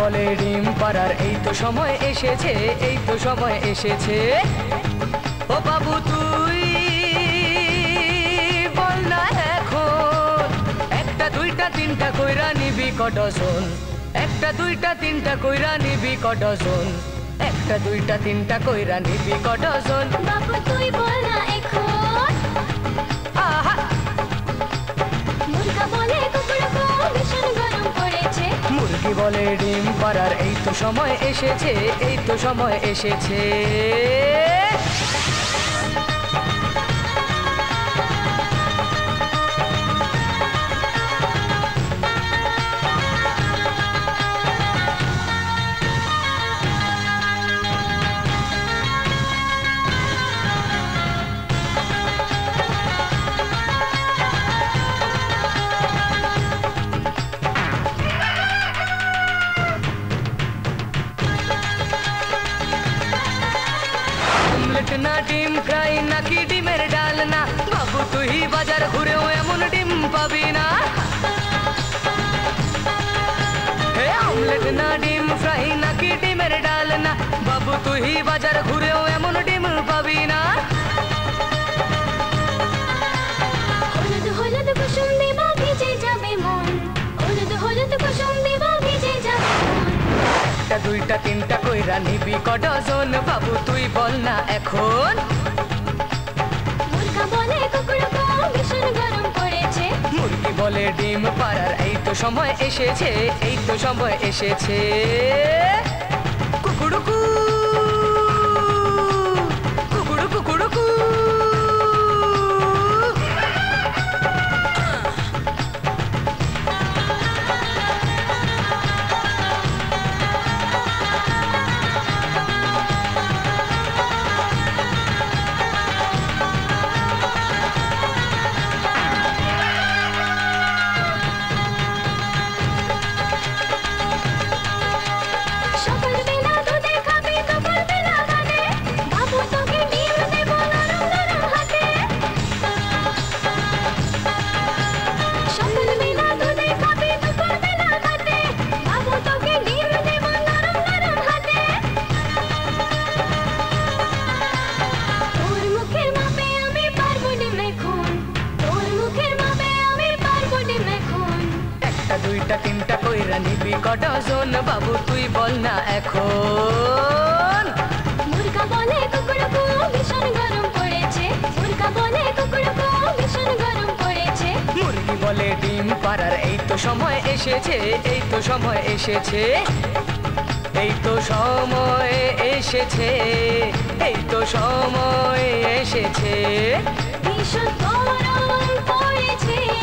বলে ডিম পাড়ার এই তো সময় এসেছে, এই তো সময় এসেছে। ও বাবু তুই বল না এখন, একটা দুইটা তিনটা কইরা নিবি কডজন, একটা দুইটা তিনটা কইরা নিবি কডজন, একটা দুইটা তিনটা কইরা নিবি কডজন। বাবু তুই বল না এখন, আহা মুরগা বলে কুকুরকো ভীষণ গরম পড়েছে। মুরগি বলে ডিম পাড়ার এই তো সময় এসেছে, এই তো সময় এসেছে। অমলেট না ডিম ফ্রাই নাকি ডিমের ডাল না, বাবু তুই বাজার ঘুরেও এমন ডিম পাবি না। হে অমলেট না ডিম ফ্রাই নাকি ডিমের ডাল না, বাবু তুই বাজার ঘুরেও এমন ডিম পাবি না। হলুদ হলুদ কুসুম দেবা ভিজে যাবে মন, হলুদ হলুদ কুসুম দেবা ভিজে যাবে মন। একটা দুইটা তিনটা কইরা নিবি কডজন, বাবু তুই বল না এখন। মুরগা বলে কুকুরকো ভীষণ গরম পড়েছে। মুরগি বলে ডিম পাড়ার এই তো সময় এসেছে, এই তো সময় এসেছে। কুকুড়ুকু কুকুড়ু কুকুড়ুকু। সকালবেলা দুধে খাবি দুপুরবেলা ভাতে, বাবু তোকে ডিম দেব নরম নরম হাতে। সকালবেলা দুধে খাবি দুপুরবেলা ভাতে, বাবু তোকে ডিম দেব নরম নরম হাতে। তোর মুখের মাপে আমি পারবো ডিমে খুন, তোর মুখের মাপে আমি পারবো ডিমে খুন। একটা দুইটা তিনটা কইরা নিবি কডজন, বাবু তুই বল না এখন। মুরগা বলে কুকুরকো ভীষণ গরম পড়েছে, মুরগা বলে কুকুরকো ভীষণ গরম পড়েছে। মুরগি বলে ডিম পাড়ার এই তো সময় এসেছে, এই তো সময় এসেছে, এই তো সময় এসেছে, এই তো সময় এসেছে। ভীষণ গরম পড়েছে।